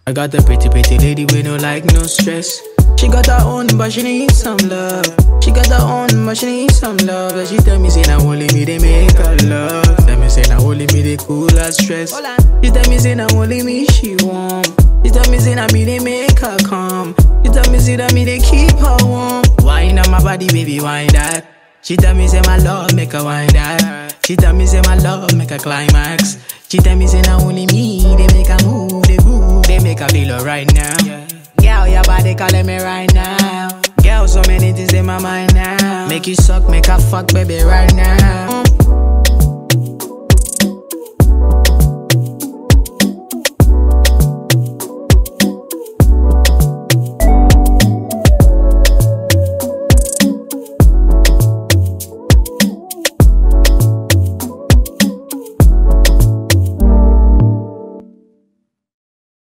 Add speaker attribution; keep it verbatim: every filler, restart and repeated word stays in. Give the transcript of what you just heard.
Speaker 1: I got a pretty, pretty lady with no like, no stress. She got her own, but she need some love. She got her own, but she need some love. And she tell me, say, now only me, they make her love. Tell me, say, now only me, they cool her stress. She tell me, say, now only me, she warm. She tell me, say, now me, they make her calm. She tell me, say, that me, they keep her warm. Wine on my body, baby, wine that. She tell me, say, my love, make her wine that. She tell me, say, my love, make her climax. She tell me, say, now only me, they make her move, they move, they make her feel alright now. Girl, your body calling me right now. Girl, so many things in my mind now. Make you suck, make her fuck, baby, right now.